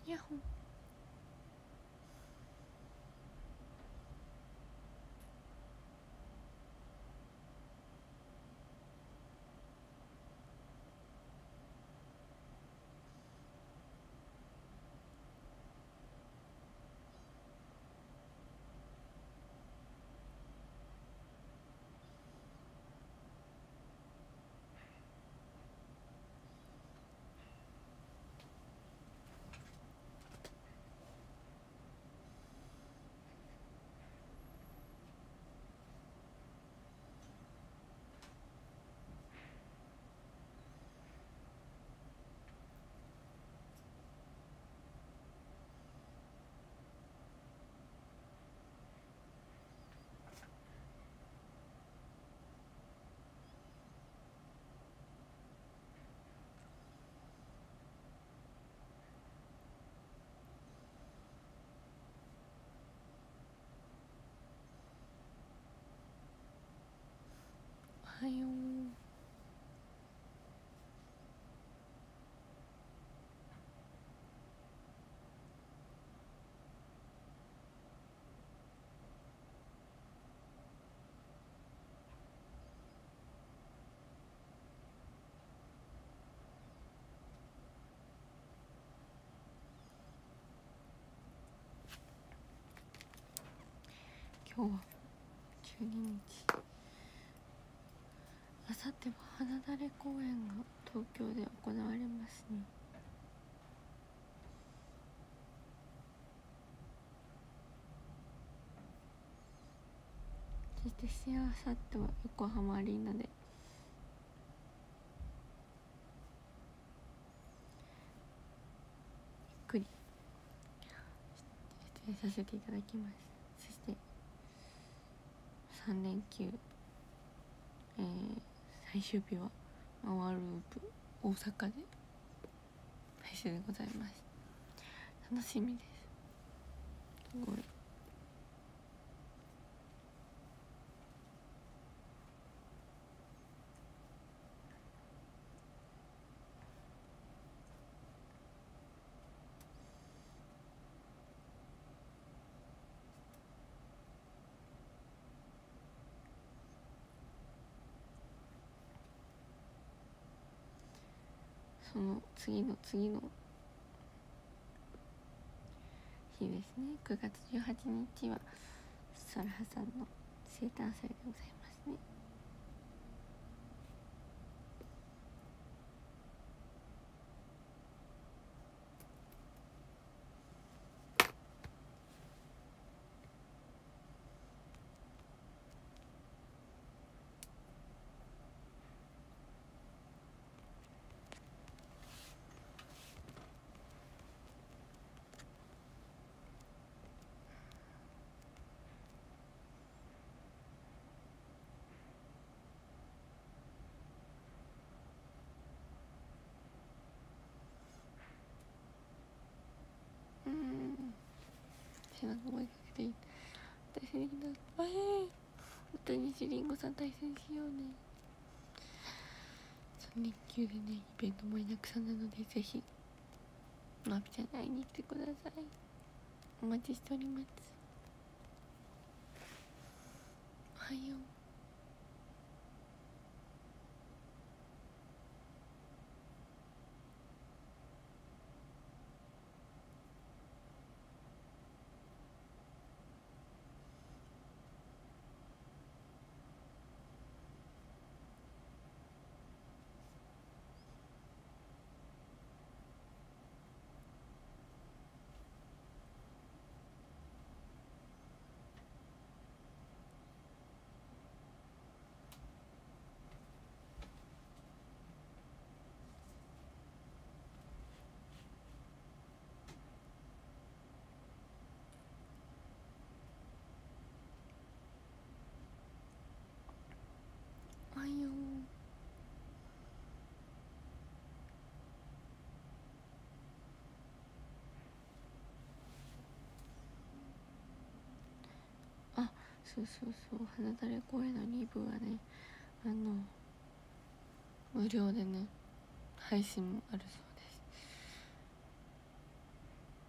ヤッホー。おはよう。今日は12日、あさっては花だれ公演が東京で行われますね。そしてあさっては横浜アリーナでゆっくり出演させていただきます。そして3連休、最終日はマワーループ大阪で配信でございます。楽しみです。すごい。その次の日ですね、9月18日はサラハさんの生誕祭でございますね。背中声かけて対戦できた。本当に西りんごさん対戦しようね。3連休でね、イベントもいなくさんなので、ぜひまびちゃんに会いに来てください。お待ちしております。おはよう。おはよう。あ、そう花だれ公園の2部はね、無料でね配信もあるそうです。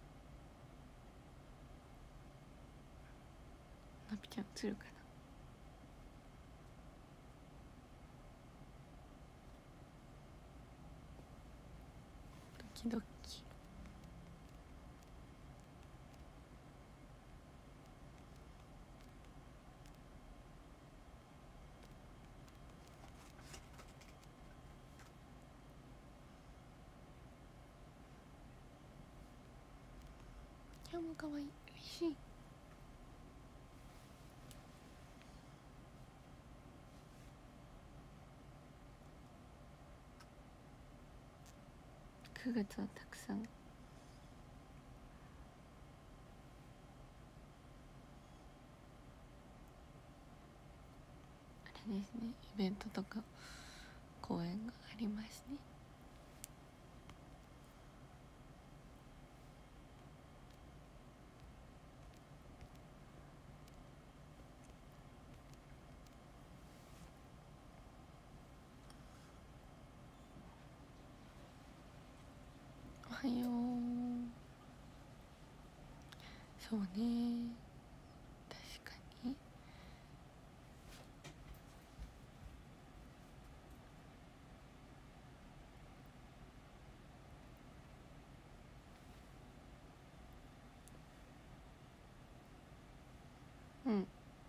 じゃあ映るかな。ドキドキ。今日も可愛い。嬉しい。9月はたくさんあれですね、イベントとか公演がありますね。おはよう。そうね、確かに。うん。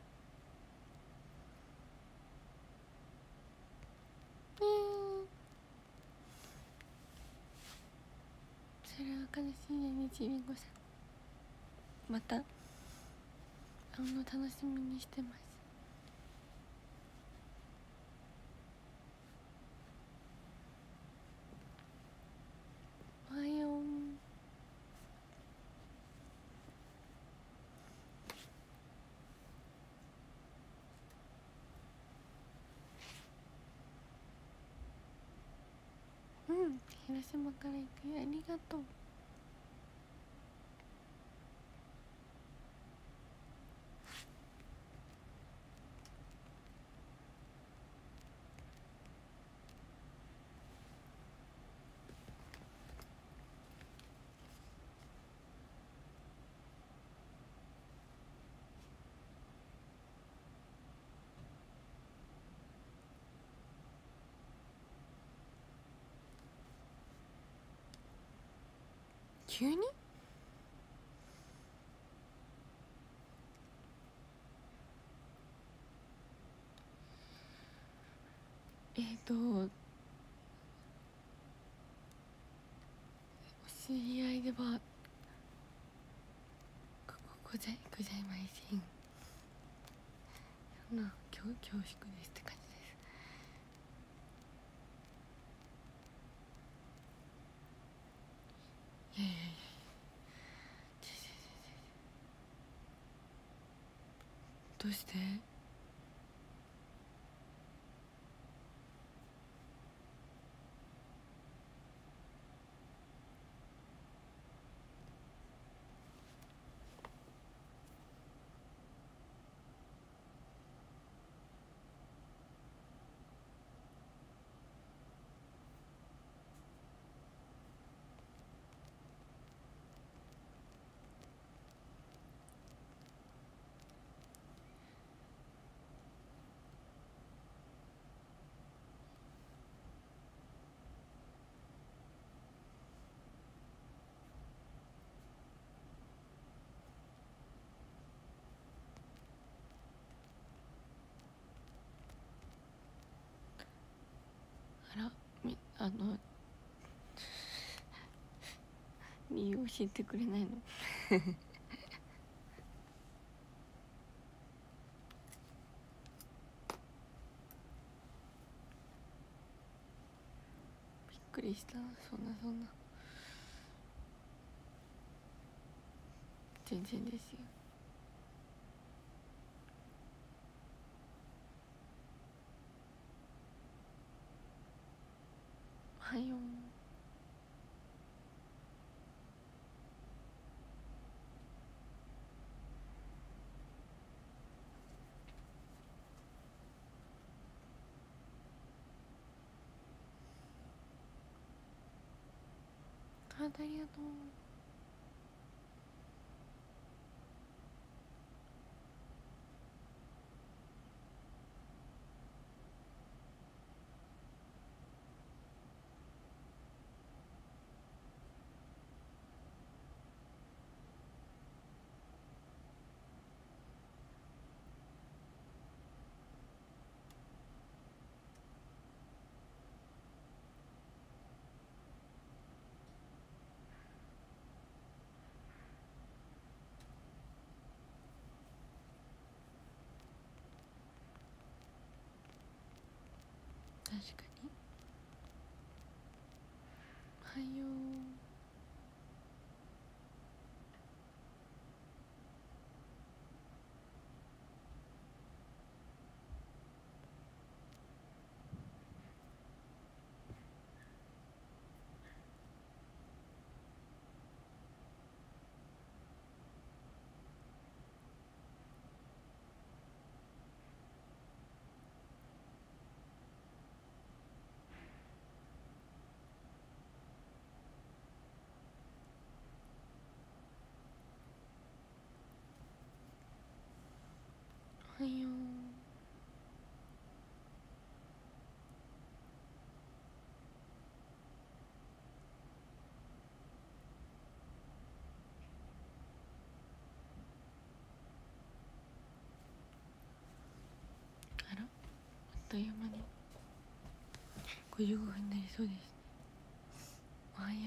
それは悲しいね、日りんごさん。また会うの楽しみにしてます。おはよう。うん、広島から行くよ。ありがとう。急に？お知り合いではございません。そんな恐縮ですって感じです。いやいやいや、どうして？あら、理由教えてくれないの？びっくりした。そんな全然ですよ。おはよう。ありがとう。 確かに。おはよう。おはよう。あら、あっという間に55分になりそうですね。お早い。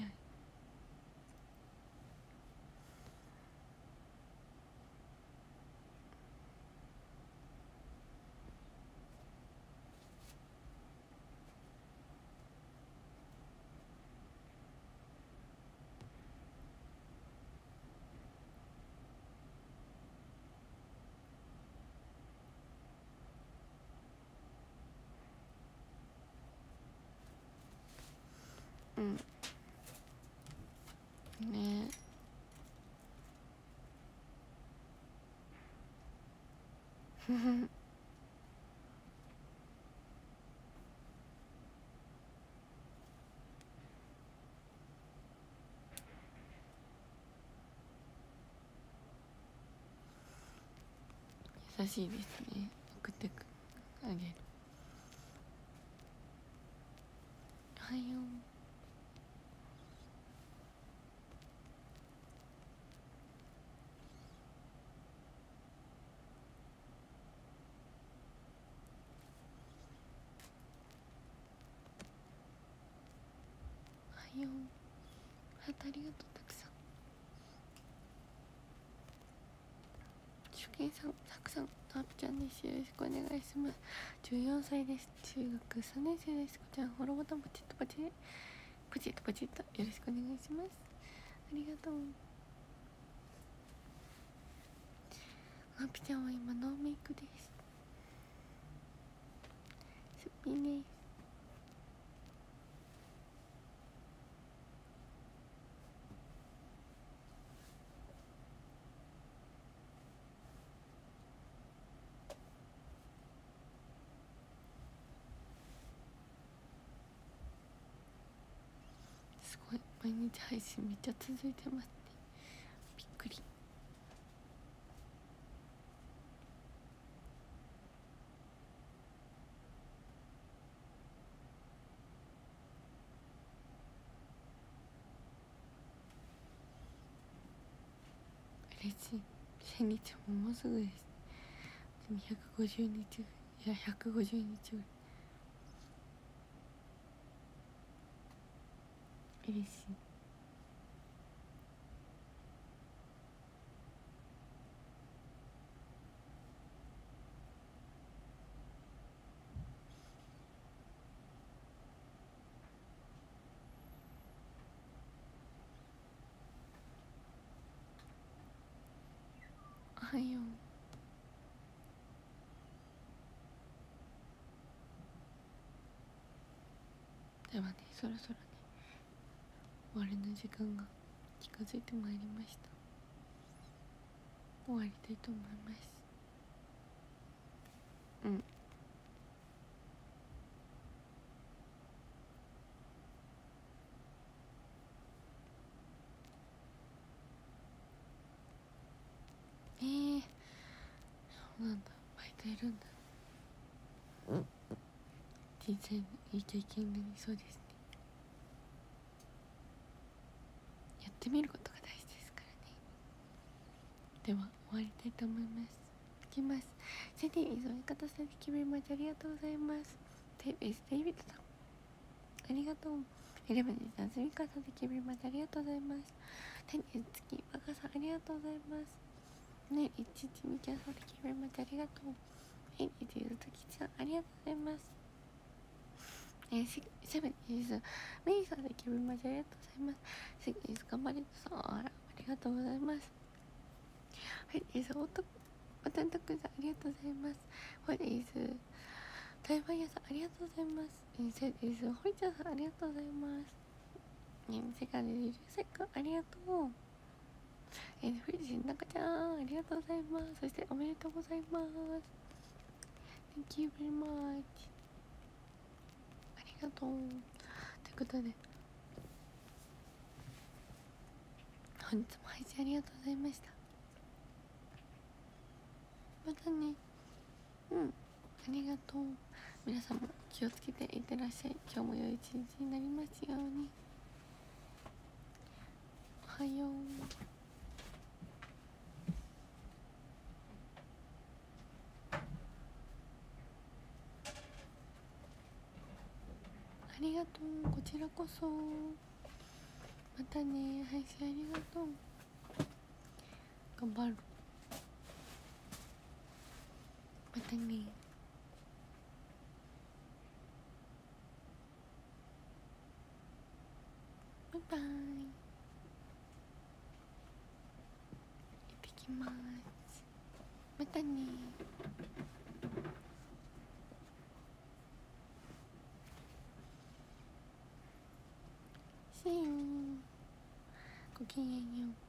うんね。ふふ。優しいですね。送ってくあげる。おはよう。おはよう。ハートありがとう。たくさん。しゅけいさん、たくさん。たっちゃんです。よろしくお願いします。14歳です。中学3年生です。こちらフォローボタンポチッとポチッポチッとポチッとよろしくお願いします。ありがとう。あぴちゃんは今ノーメイクです。すっぴんです。すごい毎日配信めっちゃ続いてますね。びっくり。嬉しい。1000日もうすぐです。でも150日、いや150日ぐらい。嬉しい。おはよう。ではね、そろそろね終わりの時間が近づいてまいりました。終わりたいと思います。うん。そうなんだ。バイトいるんだ。人生のいい経験になりそうですね。やってみることが大事ですからね。では終わりたいと思います。いきます。セディー添え方されて決めましてありがとうございます。デイビッドさんありがとう。エレブンに夏みかさんで決めましてありがとうございます。テニス月バカさんありがとうございます。ねいちいちみきゃさんで決めましてありがとう。えいちゆずときちゃんありがとうございます。 セブンです。メイさんで決めました。ありがとうございます。シです。頑張りさん、ありがとうございます。はいです。おたんたくさん、ありがとうございます。はいです。台湾屋さん、ありがとうございます。セです。ほいちゃんさん、ありがとうございます。世界で流星君、ありがとう。フリジン、中ちゃん、ありがとうございます。そして、おめでとうございます。Thank you very much. ありがとう。ということで、本日も配信ありがとうございました。またね。ありがとう。皆さんも気をつけていってらっしゃい。今日も良い一日になりますように。おはよう。ありがとう。こちらこそ。またね。配信ありがとう。頑張る。またね。バイバイ。行ってきます。またね。See you。ごきげんよう。